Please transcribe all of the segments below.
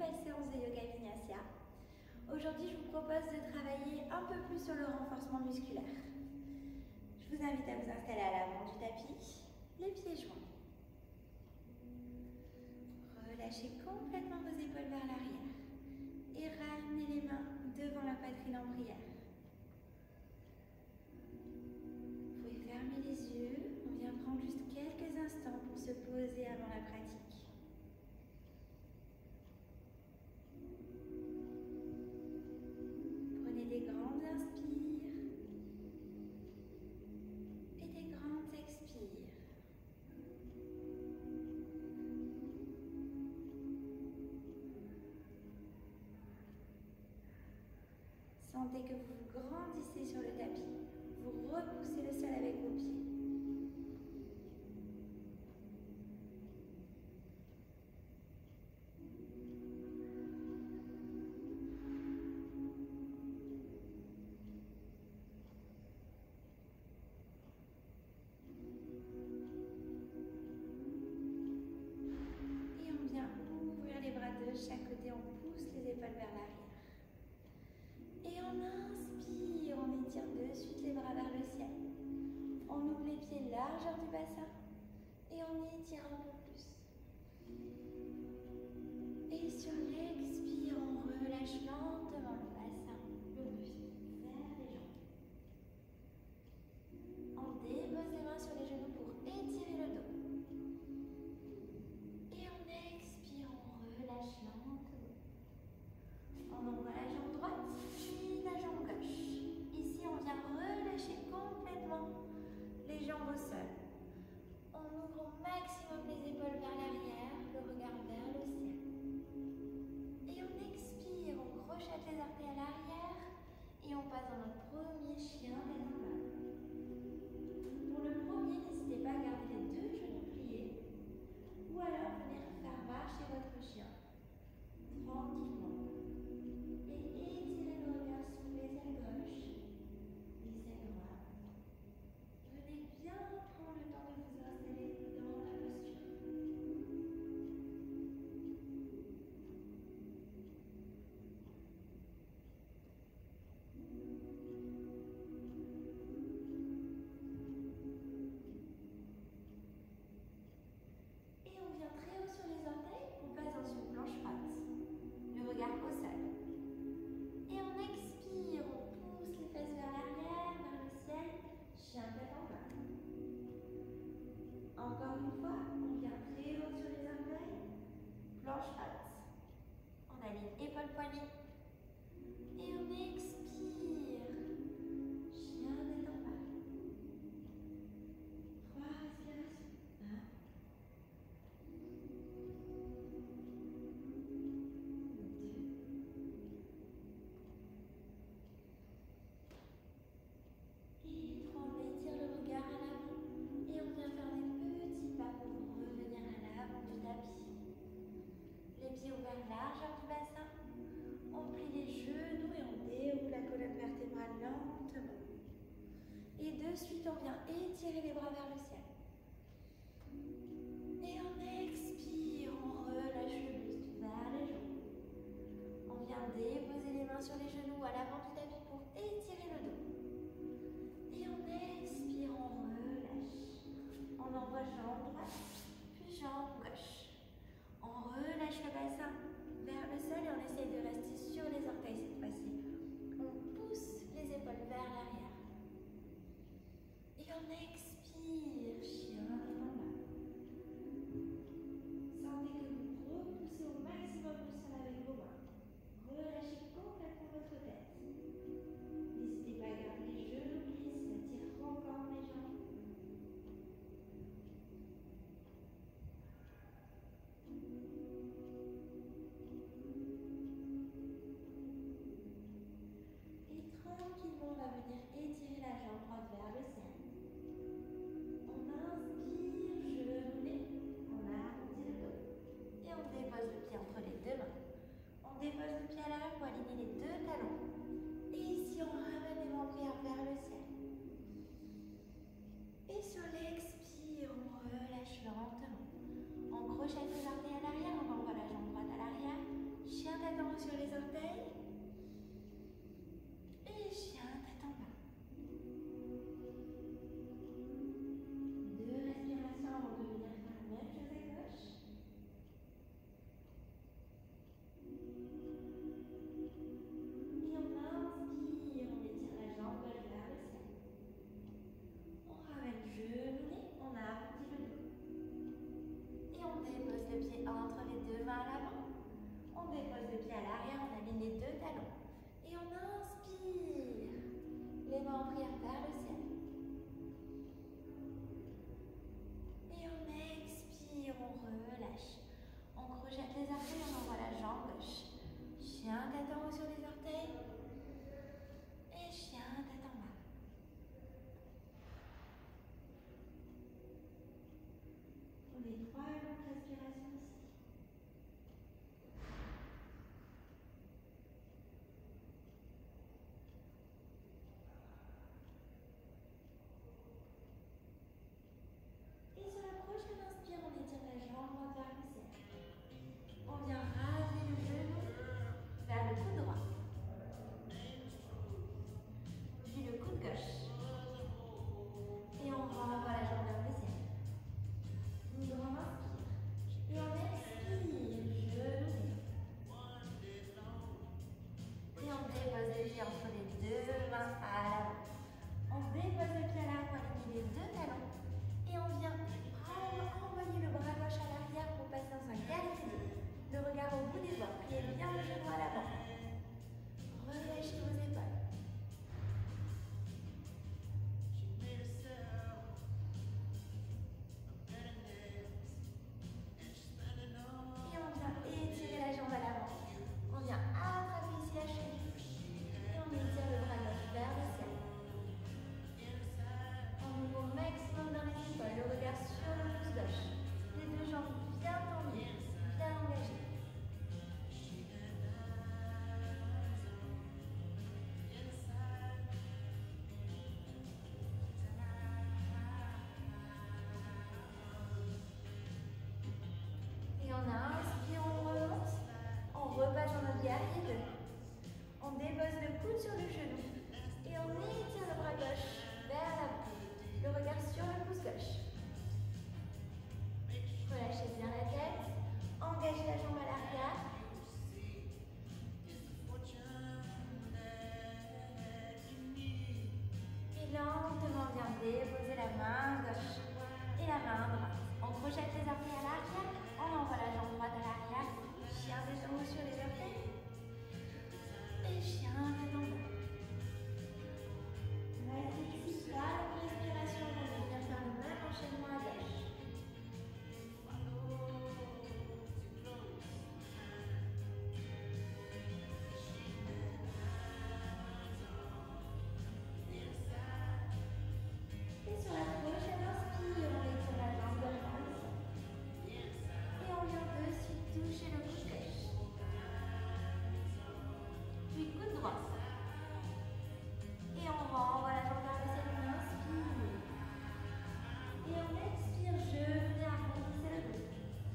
nouvelle séance de yoga vinyasa. Aujourd'hui, je vous propose de travailler un peu plus sur le renforcement musculaire. Je vous invite à vous installer à l'avant du tapis, les pieds joints. Relâchez complètement vos épaules vers l'arrière et ramenez les mains devant la poitrine en prière. Vous pouvez fermer les yeux. On vient prendre juste quelques instants pour se poser avant la pratique. Prenez des grandes inspires et des grandes expires. Sentez que vous grandissez sur le tapis. Vous repoussez le sol avec vos pieds. Et on vient ouvrir les bras de chaque côté, on pousse les épaules vers l'arrière. Et on inspire, on étire de suite les bras vers le ciel. On ouvre les pieds largeur du bassin et on étire un peu plus. Et sur l'expire, on relâche lentement le bassin, le buste vers les jambes. On dépose les mains sur les genoux pour étirer le dos. Et on expire, on relâche lentement. On envoie la jambe droite, puis la jambe gauche. Ici, on vient relâcher complètement les jambes au sol. On ouvre au maximum les épaules vers l'arrière, le regard vers le ciel. Et on expire, on crochette les orteils à l'arrière et on passe dans notre premier chien des en bas. Pour le premier, n'hésitez pas à garder les deux genoux pliés ou alors venir faire marcher votre chien tranquillement. Et étirez le regard sur les ailes gauche, les ailes droites. Venez bien prendre le temps de vous installer dans la posture. Et on vient très haut sur les orteils, on passe dans une planche haute. Le regard au sol. Et on expire, on pousse les fesses vers l'arrière, vers le ciel, chien tête en bas. Encore une fois, on vient très haut sur les orteils, planche haute. On aligne épaules-poignets. Et on expire, chien tête en bas. 3 respirations. 1. 2. Et 3, on étire le regard à l'avant et on vient faire des petits pas pour revenir à l'avant du tapis. Les pieds ouverts largeur du bassin. On plie les genoux et on déroule la colonne vertébrale lentement. Et de suite, on vient étirer les bras vers le ciel. Et on expire, on relâche le buste vers les jambes. On vient déposer les mains sur les genoux à l'avant du tapis pour étirer le dos. Et on expire, on relâche. On envoie jambe droite, puis jambe gauche. On relâche le bassin vers le sol et on essaye de rester sur les orteils cette fois-ci. On pousse les épaules vers l'arrière. Et on expire, chien tête en bas. Sentez que vous repoussez au maximum le sol avec vos mains. Relâchez complètement votre tête. N'hésitez pas à garder les genoux pliés, ça tire encore les jambes. Et tranquillement, on va venir étirer la jambe droite vers le ciel. On inspire, genou nez, on arrondit le dos. Et on dépose le pied entre les deux mains. On dépose le pied à l'arrière pour aligner les deux talons. Et ici, on ramène les mains en prière vers le ciel. Et sur l'expire, on relâche lentement. On crochette les orteils à l'arrière, on envoie la jambe droite à l'arrière. tête en haut sur les orteils. Et chien, tête en bas. 2 respirations avant de venir faire la même chose à gauche. Et on inspire, on étire la jambe gauche vers le ciel. On ramène genou, on arrondit le dos. Et on dépose le pied entre les 2 mains à l'avant. On dépose le pied à l'arrière, on aligne les 2 talons. Et on inspire. Les mains en prière vers le ciel. Et on expire, on relâche. On crochet les orteils, on envoie la jambe gauche. Chien, tête en haut sur les orteils. Et chien, tête en bas. On est 3 longues respirations ici. Et sur la prochaine inspire, on étire la jambe vers le ciel. On vient raser le genou vers le coude droit. Puis le coude gauche. Et on renvoie la jambe vers le ciel. On inspire. Et on expire, genou. Et on dépose les pieds entre les 2 mains à l'avant. On dépose le pied à l'arrière pour aligner les 2 talons. Et on vient envoyer le bras gauche à l'arrière pour passer dans un guerrier. Le regard au bout des doigts. Pliez bien le genou à l'avant. Relâchez vos épaules. Et on vient étirer la jambe à l'avant. On vient attraper ici la cheville. Et on étire le bras gauche vers le ciel. On ouvre au maximum dans les épaules. Le regard sur le pouce gauche. Les 2 jambes bien tendues, bien engagées. Et on inspire, on remonte. On repasse dans notre guerrier 2. On dépose le coude sur le genou. Et on étire le bras gauche vers l'avant. Le regard sur le pouce gauche. Relâchez bien la tête. Engagez la jambe à l'arrière. Et lentement, on vient déposer la main gauche et la main droite. On projette les orteils à l'arrière. On envoie la jambe droite à l'arrière. Chien des genoux sur les orteils. Et chien tête en bas. Restez ici, 3 respirations avant de venir faire le même enchaînement à gauche. Et sur la prochaine inspire, on étire la jambe gauche vers le ciel. Et on vient de suite toucher le coude gauche. Puis coude droit. Et on renvoie la jambe vers le ciel, on inspire. Et on expire, genou bien arrondissez le dos.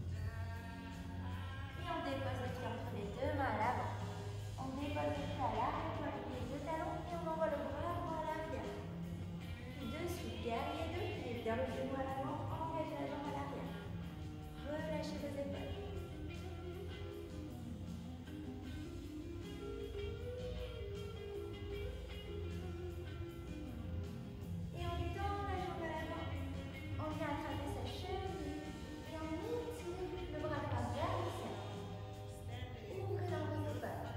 Et on dépose le pied entre les 2 mains à l'avant. On dépose le pied à l'arrière pour aligner les 2 talons et on envoie le bras droit à l'arrière. Puis de suite, guerrier 2, pliez bien le genou à l'avant, engagez la jambe à l'arrière. Relâchez vos épaules. Et on tend la jambe à l'avant. On vient attraper sa cheville et on étire le bras droit vers le ciel. Ouvrez dans vos épaules.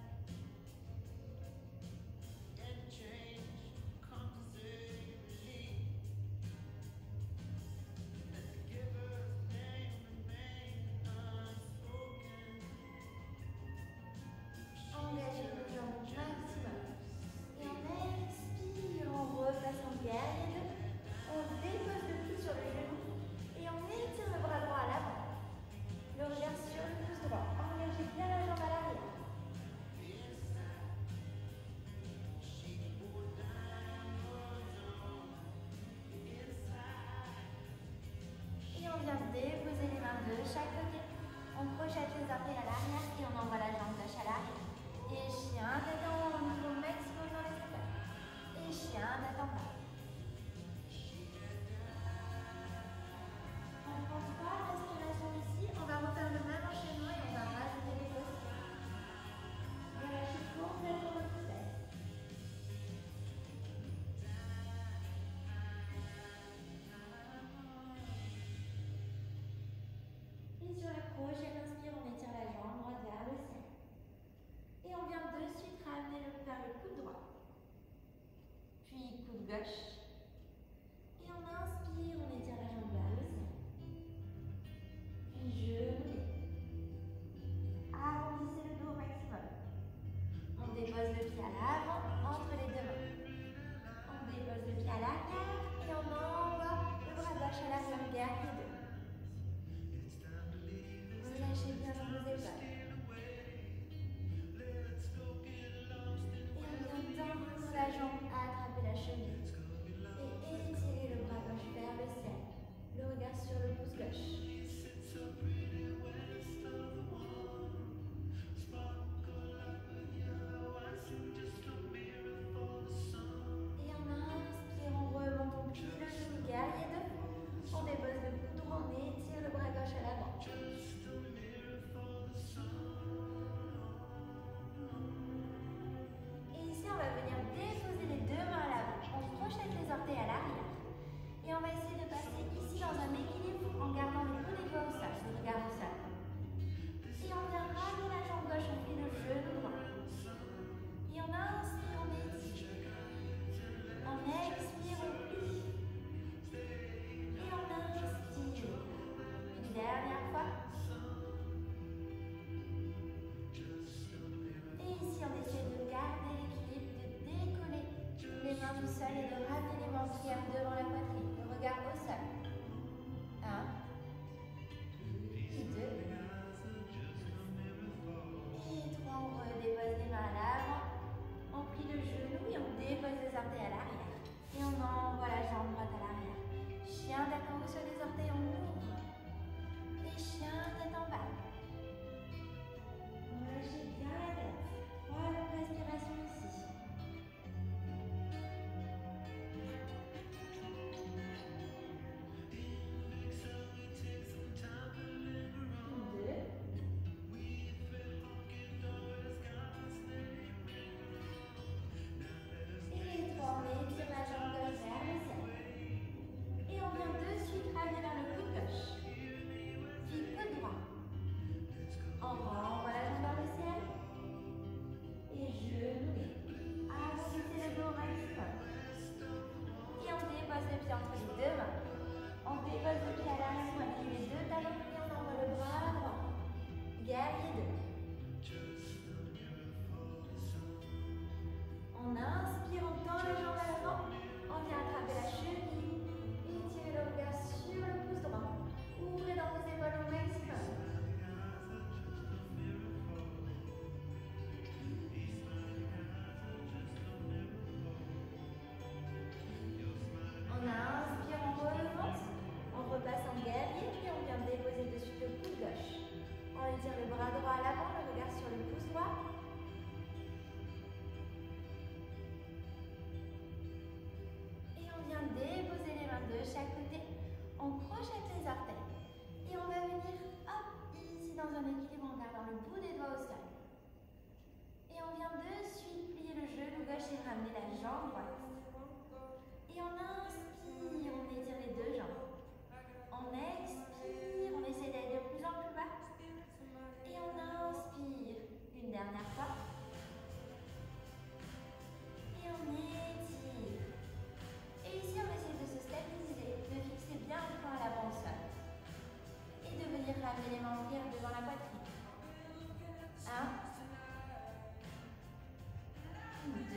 Engagez vos jambes au maximum. Et on expire, on repasse en guerrier 2. On dépose le coude sur le genou et on étire le bras droit à l'avant. Le regard sur le pouce droit. Engagez bien la jambe à l'arrière. Et on vient déposer les mains de chaque côté. On projette les orteils à l'arrière et on envoie la jambe gauche gauche à l'arrière. Et chien, tête en haut, au niveau maximum dans les épaules. Et chien, tête en bas. On prend 3 respirations ici. On va refaire le même enchaînement et on va rajouter les postures. Relâchez complètement votre tête. Et sur la prochaine inspire, on étire la jambe droite vers le ciel. Et on vient de suite ramener vers le coude droit. Puis coude gauche. Et on inspire, on étire la jambe vers le ciel. Puis genou. Arrondissez le dos au maximum. On dépose le pied à l'avant, entre les deux mains. On dépose le pied à l'arrière et on envoie le bras gauche à l'arrière, guerrier 2. Relâchez bien dans vos épaules. Et on vient tendre la jambe à attraper la cheville. Et étirez le bras gauche vers le ciel. Le regard sur le pouce gauche. Et en inspire, on remonte, on plie le genou, guerrier 2. On dépose le coude droit, on étire le bras gauche à l'avant. Et ici, on va venir déposer les deux mains à l'avant. On projette les orteils à l'arrière. Et on va essayer de passer ici dans un équilibre en gardant le bout des doigts au sol, le regard au sol. Et on vient ramener la jambe gauche, on plie le genou droit. Et on inspire, on étire. On expire, on plie. Et on inspire. Une dernière fois. Et ici, on essaie de garder l'équilibre, de décoller les mains du sol et de ramener les mains en prière devant la poitrine. Le regard au sol. 1. Et 2. Et 3. On redépose les mains à l'avant. On plie le genou et on dépose les orteils à l'arrière. Et on envoie la jambe droite à l'arrière. Chien tête en haut sur les orteils, on ouvre. Et chien tête en bas. Relâchez bien la tête. 3 longues respirations ici. 2. Et 3. On étire la jambe gauche vers le ciel. Et on vient de suite ramener vers le coude gauche. Puis coude droit. On renvoie la jambe vers le ciel. Et genou. Arrondissez le dos au maximum. Et on dépose le pied entre les deux mains. On dépose le pied à l'arrière, on appuie les deux talons et on envoie le bras droit. Guerrier 2. On inspire, on tend la jambe à l'avant. On vient attraper la cheville. Et tirez le regard sur le pouce droit. Ouvrez dans vos épaules au maximum. On inspire, on remonte. On repasse en guerrier, puis on vient déposer dessus le coude gauche. On étire le bras droit à l'avant, le regard sur le pouce droit. Et on vient déposer les mains de chaque côté. On projette les orteils. Et on va venir, hop, ici dans un équilibre en gardant le bout des doigts au sol. Et on vient de suite plier le genou gauche et ramener la jambe droite. Et on inspire, on étire les deux jambes. On expire, on essaie d'aller de plus en plus bas. Et on inspire. Une dernière fois. Et on étire. Et ici, on essaie de se stabiliser, de fixer bien le point à l'avant au sol. Et de venir ramener les mains en prière devant la poitrine. 1. 2.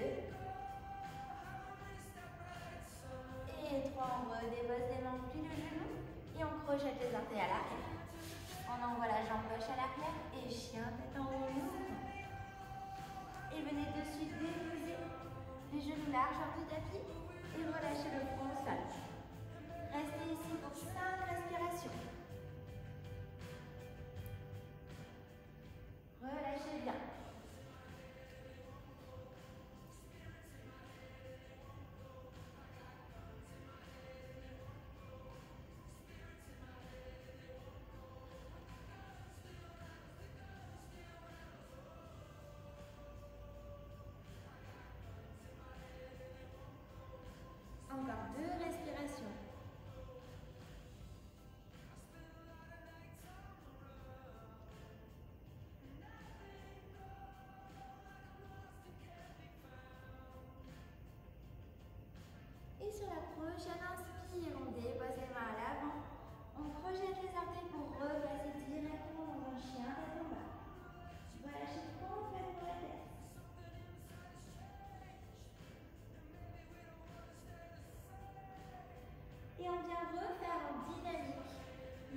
Et 3. On redépose les mains, on plie le genou. Et on projette les orteils à l'arrière. On envoie la jambe gauche à l'arrière. Et chien tête en haut, on ouvre. Et venez de suite déposer les genoux larges hors du tapis. Et relâchez le front au sol. Restez ici pour 5 respirations. Relâchez bien.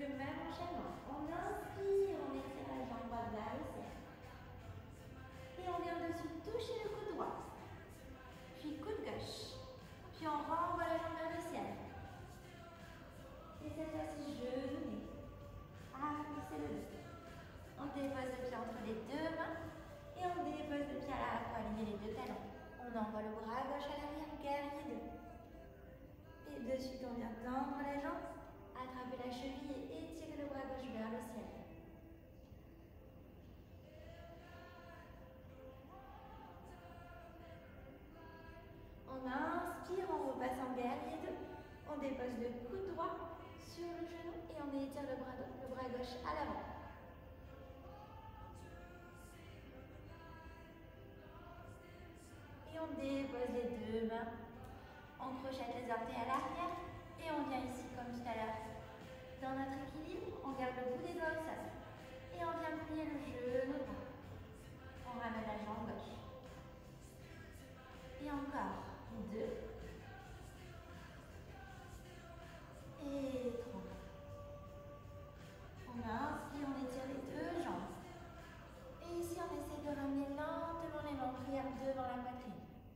le même enchaînement. On inspire, on étire la jambe droite vers le ciel. Et on vient dessus toucher le coude droit. Puis coude gauche. Puis on renvoie la jambe vers le ciel. Et cette fois-ci, genou. Arrondissez le dos. On dépose le pied entre les deux mains. Et on dépose le pied à la fois, aligner les deux talons. On envoie le bras gauche à l'arrière, guerrier 2. Et de suite, on vient tendre la jambe, attraper la cheville et étirer le bras gauche vers le ciel. On inspire, on repasse en guerrier 2. On dépose le coude droit sur le genou et on étire le bras gauche à l'avant. Et on dépose les deux mains. On crochette les orteils à l'arrière et on vient ici comme tout à l'heure. Dans notre équilibre, on garde le bout des doigts au sol. Et on vient plier le genou droit. On ramène la jambe gauche. Et encore 2. Et 3. On inspire, on étire les deux jambes. Et ici, on essaie de ramener lentement les mains en prière devant la poitrine.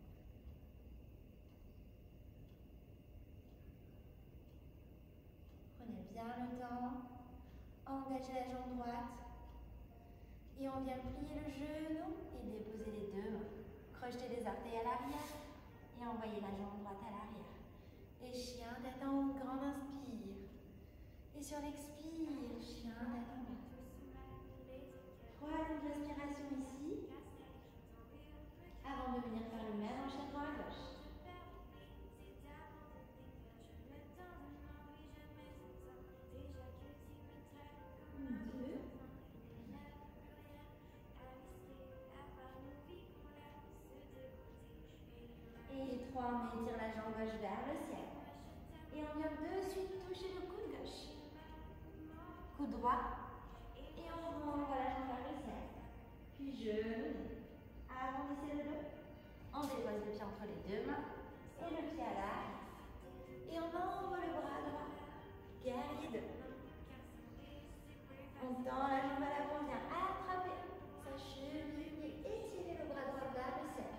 Prenez bien le temps. Engagez la jambe droite. Et on vient plier le genou et déposer les deux mains. Crochetez les orteils à l'arrière et envoyez la jambe droite à l'arrière. Et chien tête en haut, grande inspire. Et sur l'expire, chien tête en bas. Troisième respiration ici. Avant de venir faire le même enchaînement à gauche. 2. Et 3, on étire la jambe gauche vers le ciel. Et on vient de suite toucher le coude gauche. Coude droit. Et on renvoie la jambe vers le ciel. Puis genou. Arrondissez le dos. On dépose le pied entre les deux mains. Et le pied à l'arrière. Et on envoie le bras droit. Guerrier 2. On tend la jambe à l'avant, on vient attraper sa cheville et étirer le bras droit vers le ciel.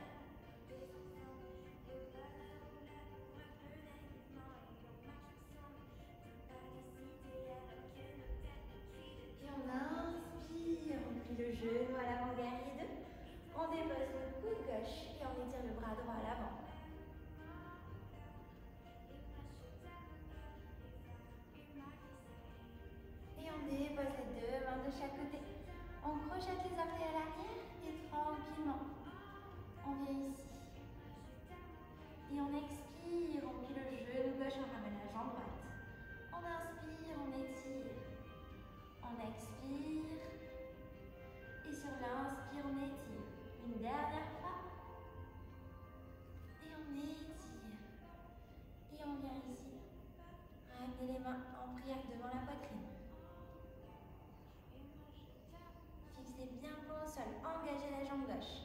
Et on inspire, on plie le genou à l'avant, guerrier 2. On dépose le coude gauche et on étire le bras droit à l'avant. Et on dépose les deux mains de chaque côté. On crochette les orteils à l'arrière et tranquillement, on vient ici. Et on expire, on plie le genou gauche, on ramène la jambe droite. On inspire, on étire. On expire. Et sur l'inspire, on étire. Une dernière fois. Et on étire. Et on vient ici. Ramenez les mains en prière devant la poitrine. Fixez bien le poing au sol. Engagez la jambe gauche.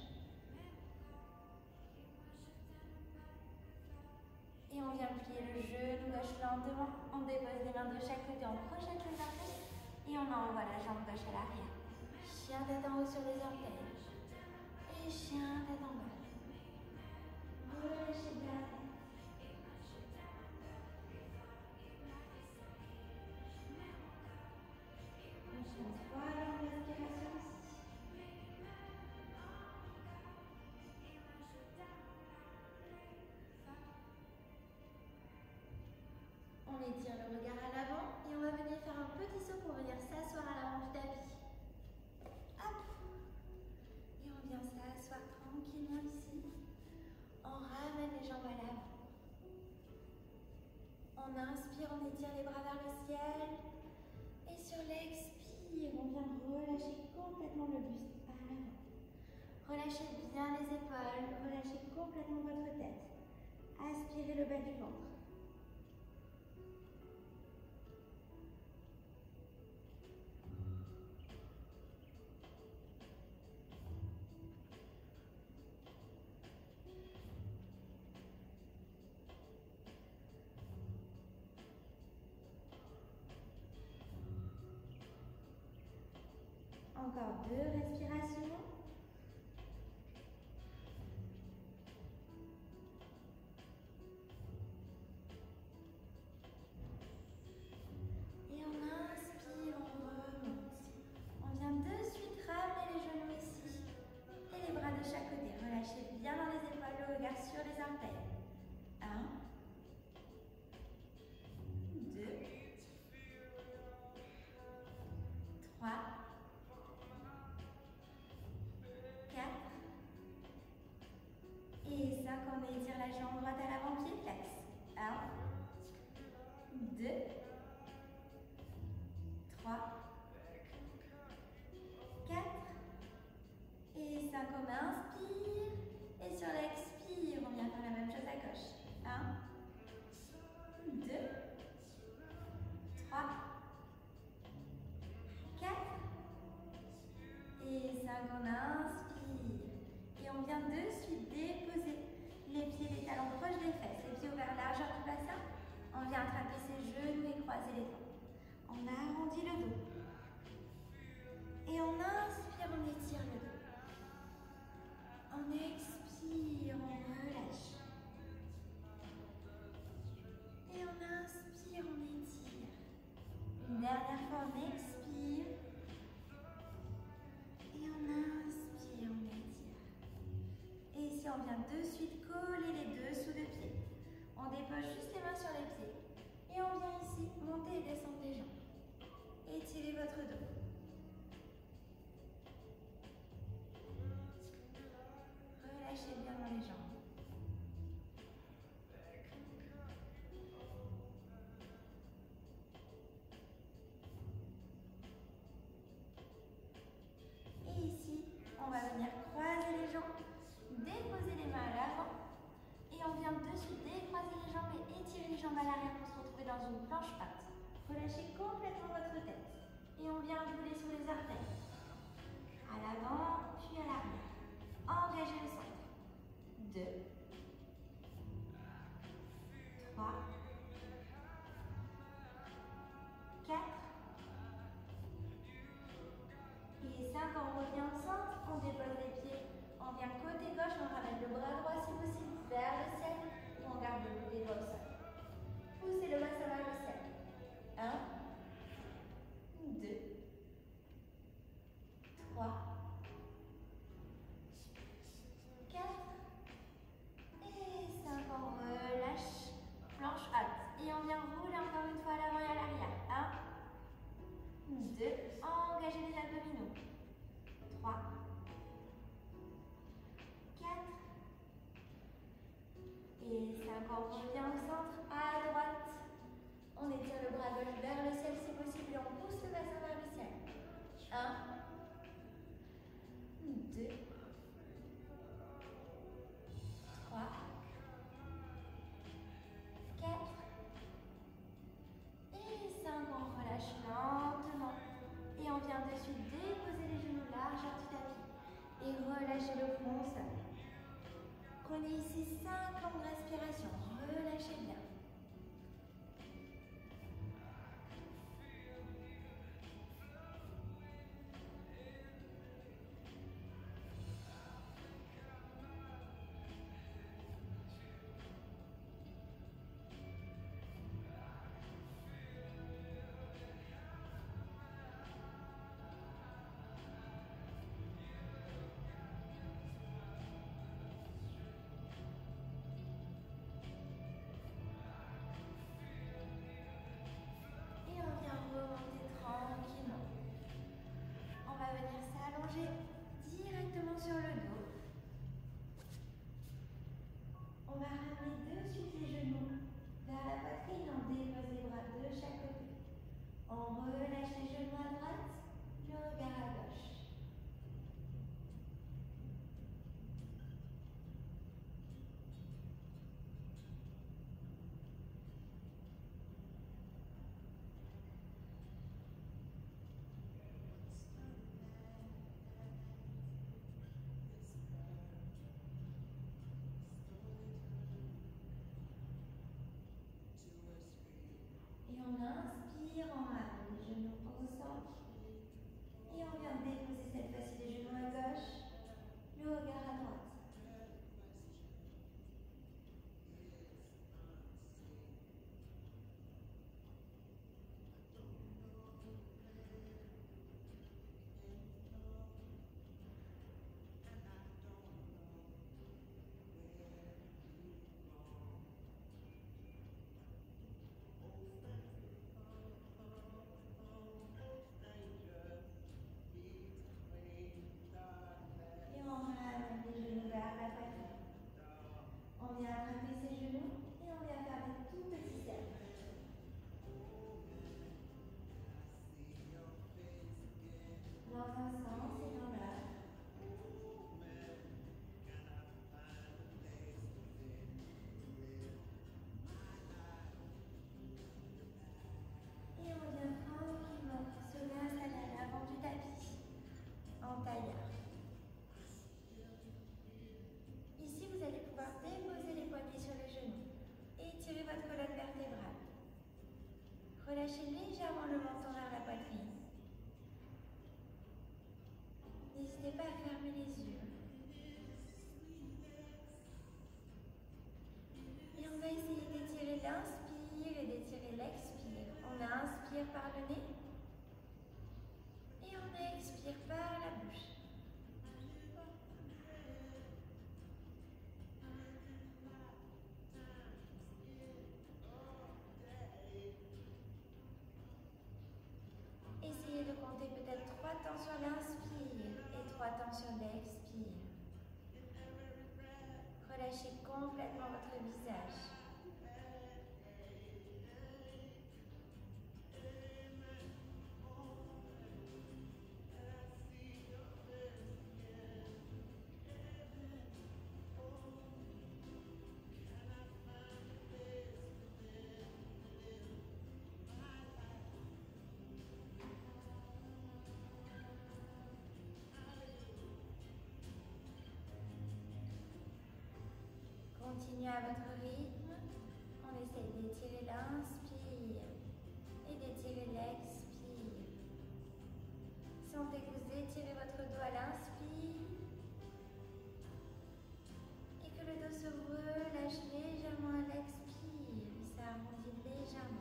Et on vient plier le genou gauche lentement. On dépose les mains de chaque côté. On crochette les orteils. Et on envoie la jambe gauche à l'arrière. Chien tête en haut sur les orteils. Et chien tête en bas. Relâchez bien la tête. Troisième respiration ici. On étire le regard à l'avant et on va venir faire un petit saut pour venir s'asseoir à l'avant du tapis. Hop. Et on vient s'asseoir tranquillement ici. On ramène les jambes à l'avant. On inspire, on étire les bras vers le ciel. Et sur l'expire, on vient relâcher complètement le buste à l'avant. Relâchez bien les épaules, relâchez complètement votre tête. Aspirez le bas du ventre. Encore 2 respirations. Et on inspire, on remonte. On vient de suite ramener les genoux ici. Et les bras de chaque côté. Relâchez bien dans les épaules, le regard sur les orteils. 1, 2, 3, 4. Et 5, on étire la jambe droite à l'avant, pied flex. 1, 2, 3, 4. Et 5, on inspire. Et sur l'expire, on vient faire la même chose à gauche. 1, 2, 3, 4. Et 5, on inspire. Et on vient de suite déposer les pieds, les talons proches des fesses, les pieds ouverts largeur du bassin. On vient attraper ses genoux et croiser les dents. On arrondit le dos. Et on inspire, on étire le dos. On expire, on relâche. Et on inspire, on étire. Une dernière fois, on expire. Et on inspire, on étire. Et ici, on vient de suite coller les dessous de pieds. On dépose juste les mains sur les pieds. Et on vient ici monter et descendre les jambes. Étirez votre dos. Relâchez bien dans les jambes. Et ici, on va venir croiser les jambes, déposer les mains à l'avant. Et on vient de suite décroiser les jambes et étirer les jambes à l'arrière pour se retrouver dans une planche patte. Relâchez complètement votre tête. Et on vient rouler sur les orteils. À l'avant, puis à l'arrière. Engagez le centre. 2, 3, 4. Et 5, on revient au centre, on dépose les pieds. On vient côté gauche, on ramène le bras droit si possible vers le ciel. Et on garde les doigts au sol. Poussez le bassin vers le ciel. 1, 2, 3, 4. Et 5, on relâche. Planche haute. Et on vient rouler encore une fois à l'avant et à l'arrière. 1, 2, engagez les abdominaux. 3, 4. Et 5, on revient au centre, à droite. On étire le bras gauche vers le ciel si possible et on pousse le bassin vers le ciel. 1, 2, 3, 4. Et 5, on relâche lentement. Et on vient de suite déposer les genoux largeur du tapis. Et relâchez le front au sol. Prenez ici 5 longues respirations. Relâchez bien. Directement sur le dos. On va ramener de suite les genoux vers la poitrine. On dépose les bras de chaque côté. On relâche les genoux à droite, le regard à gauche. Et on inspire, on ramène les genoux au centre. Et on vient déposer Relâchez légèrement le menton vers la poitrine. N'hésitez pas à fermer les yeux. Et on va essayer d'étirer l'inspire et d'étirer l'expire. On inspire par le nez et on expire par la bouche. Essayez de compter peut-être 3 temps sur l'inspire et 3 temps sur l'expire. Relâchez complètement votre visage. Continuez à votre rythme. On essaie d'étirer l'inspire et d'étirer l'expire. Sentez que vous étirez votre dos à l'inspire et que le dos se relâche légèrement à l'expire. Il s'arrondit légèrement.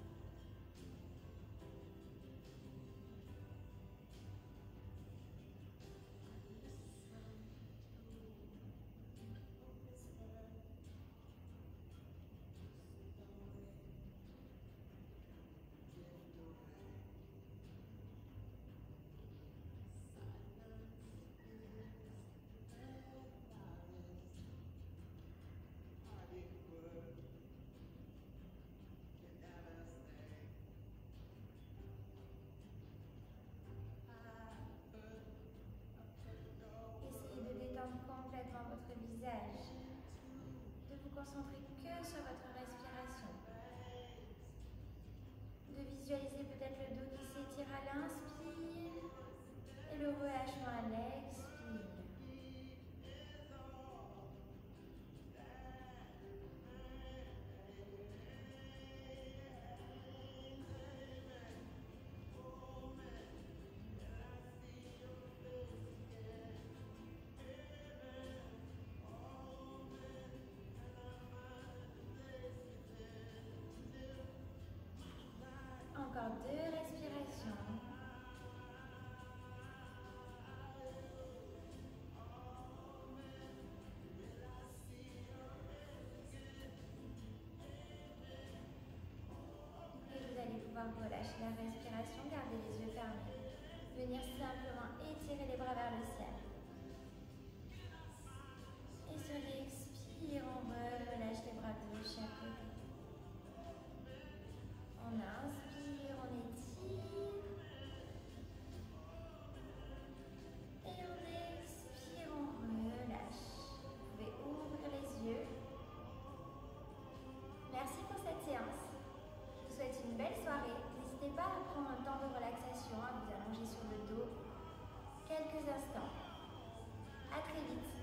Complètement votre visage, de vous concentrer que sur votre respiration, de visualiser peut-être le dos qui s'étire à l'inspire et le relâchement à l'expire. Encore 2 respirations. Et vous allez pouvoir relâcher la respiration, garder les yeux fermés. Venir simplement étirer les bras vers le ciel. Et sur l'expire, on relâche les bras de chaque côté. On inspire, on étire. Et on expire, on relâche. Vous pouvez ouvrir les yeux. Merci pour cette séance. Je vous souhaite une belle soirée. N'hésitez pas à prendre un temps de relaxation, à vous allonger sur le dos quelques instants. À très vite.